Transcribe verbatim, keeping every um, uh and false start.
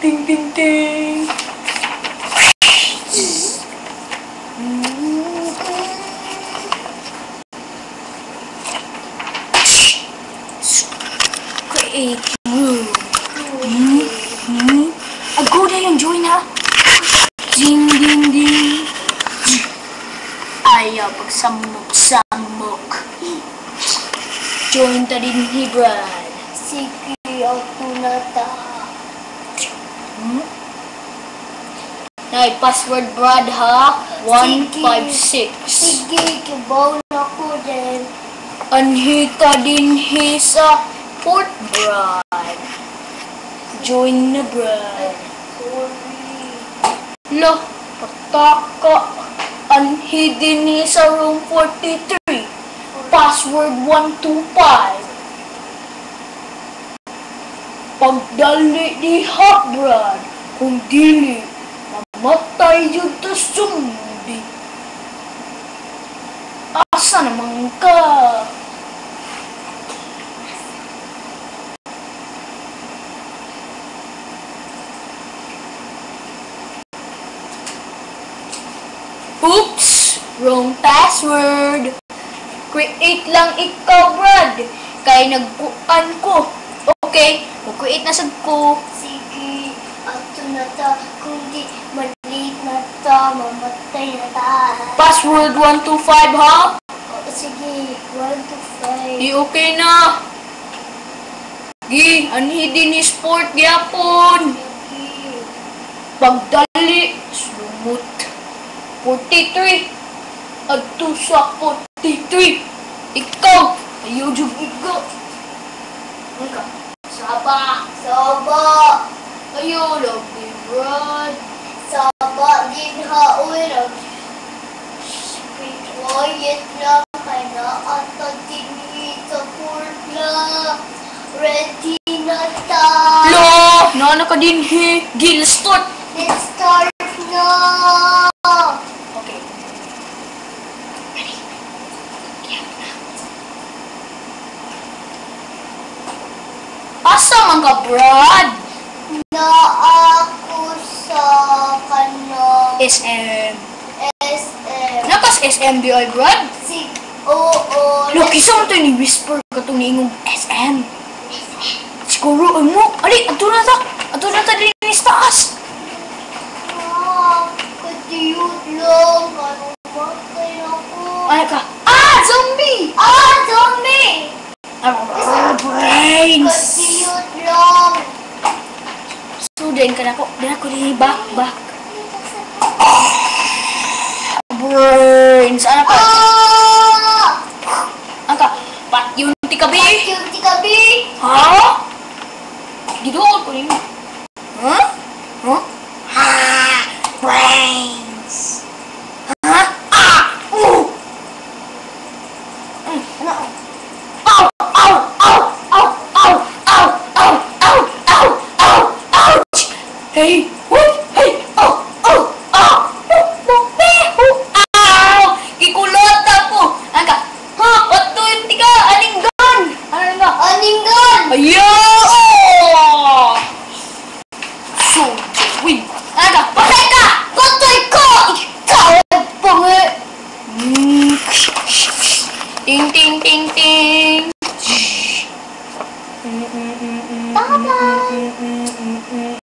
ting ting ting. Create room. Hmm? Hmm? Go na yung join ha. Ding ding ding. Ayaw pagsamok-samok. Join ta din ni Brad. Sige, ako na ta. Hmm? Nay, password Brad ha. one five six. Sige, kibaw na ko din. Anhita din hi sa Port Brad. Join na Brad. Sorry. Lo, pataka. Anhi din hi sa room forty-three. Password one two five. Pagdali di ha Brad. Kung dili, mamatay yun ta sumbi. Asa naman ka? Oops! Wrong password! Create lang ikaw, Brad! Kaya nagkuan ko. Okay, mag-create na sad ko. Sige, ato na ta. Kung di maliit na ta, mamatay na ta. Password one two five, ha? Oh, sige, one to five. Di okay na. Gi, anhi din ni sport gyapon. Sige. Pagdali, slumot. forty-three. Adto sa forty-three. Ikaw, ayaw jud ikaw. Ika, saba. Saba. Ayaw lang, Brad. Saba din ha, uy. Quiet lang. Kaya na ata din sa purla. Ready na ta. Lo, nana ka din he. Gil, start. Let's start na. Okay. Ready? Yeah. Asa man ka, Brad? Na ako sa kanong S M. S M. Nakas S M di ay, Brad? Si, oo. Lo, kisa mo to ni whisper ka to ni ingong S M. Siguro, ay mo. Ali, ato na ta. Ato na ta din ni taas. Ah, katiyot lang. Kanong matay ako. Ay ka. Ah, zombie! Ah, zombie! Ah, brains! Katiyot lang. So, din ka na ko. Din ako din back, back. Brains! Ano ka? Ah! Ano ka? Pat yun ti kabi? Yung tikabi. Ha? Gidoon ko rin. Ha? Ha? Ha? Brains! Ha? Ah! Uh! Mm, ano? Ow! Ow! Ow! Ow! Ow! Ow! Ow! Ow! Ow! Ow! Ouch! Hey! What? Hey! Oh! Oh! Oh! Ow! Gikulot ako! Ano ka? Ha? Ba't to yung tiga? Alinggan! Ano nga? Aninggan. Ayaw! So, win! Ano ka? Patay ka! Patay ka! Ikaw ang pangi! Mm. Ting ting ting ting! Tama.